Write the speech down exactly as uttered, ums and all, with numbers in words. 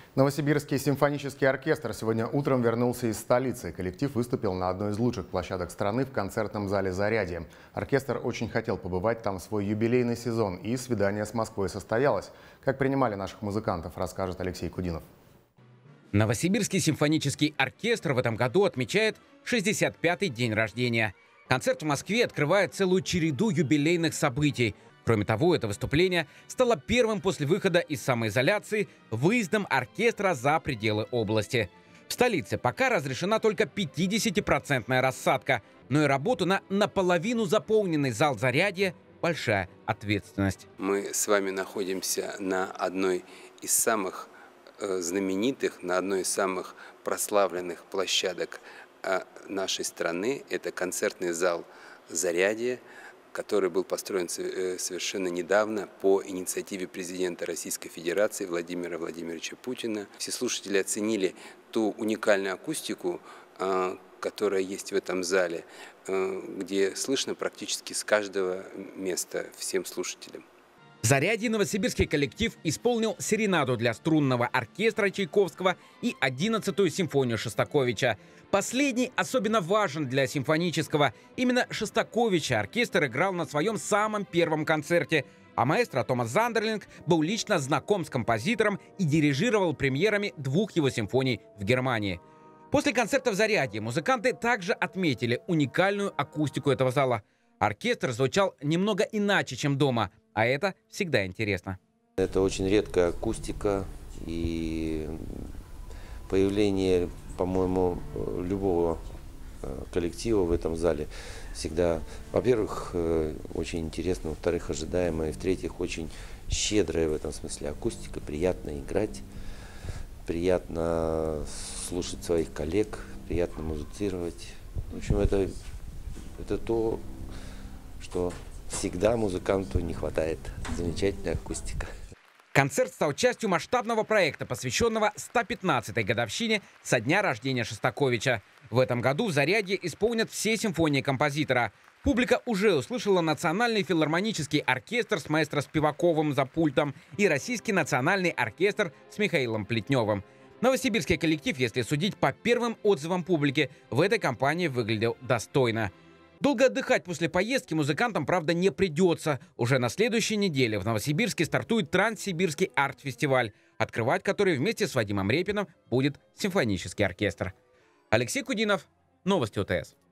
Новосибирский симфонический оркестр сегодня утром вернулся из столицы. Коллектив выступил на одной из лучших площадок страны в концертном зале «Зарядье». Оркестр очень хотел побывать там в свой юбилейный сезон, и свидание с Москвой состоялось. Как принимали наших музыкантов, расскажет Алексей Кудинов. Новосибирский симфонический оркестр в этом году отмечает шестьдесят пятый день рождения. Концерт в Москве открывает целую череду юбилейных событий. Кроме того, это выступление стало первым после выхода из самоизоляции выездом оркестра за пределы области. В столице пока разрешена только пятидесятипроцентная рассадка, но и работу на наполовину заполненный зал «Зарядье» – большая ответственность. Мы с вами находимся на одной из самых знаменитых, на одной из самых прославленных площадок нашей страны. Это концертный зал «Зарядье», который был построен совершенно недавно по инициативе президента Российской Федерации Владимира Владимировича Путина. Все слушатели оценили ту уникальную акустику, которая есть в этом зале, где слышно практически с каждого места всем слушателям. В «Зарядье» новосибирский коллектив исполнил серенаду для струнного оркестра Чайковского и одиннадцатую симфонию Шостаковича. Последний особенно важен для симфонического. Именно Шостаковича оркестр играл на своем самом первом концерте, а маэстро Томас Зандерлинг был лично знаком с композитором и дирижировал премьерами двух его симфоний в Германии. После концерта в «Зарядье» музыканты также отметили уникальную акустику этого зала. Оркестр звучал немного иначе, чем дома, а это всегда интересно. Это очень редкая акустика, и появление, по-моему, любого коллектива в этом зале всегда, во-первых, очень интересно, во-вторых, ожидаемо, и в-третьих, очень щедрая в этом смысле акустика, приятно играть, приятно слушать своих коллег, приятно музицировать. В общем, это, это то, что всегда музыканту не хватает. Замечательная акустика. Концерт стал частью масштабного проекта, посвященного ста пятнадцатой годовщине со дня рождения Шостаковича. В этом году в «Зарядье» исполнят все симфонии композитора. Публика уже услышала Национальный филармонический оркестр с маэстро Спиваковым за пультом и Российский национальный оркестр с Михаилом Плетневым. Новосибирский коллектив, если судить по первым отзывам публики, в этой компании выглядел достойно. Долго отдыхать после поездки музыкантам, правда, не придется. Уже на следующей неделе в Новосибирске стартует Транссибирский арт-фестиваль, открывать который вместе с Вадимом Репиным будет симфонический оркестр. Алексей Кудинов, новости ОТС.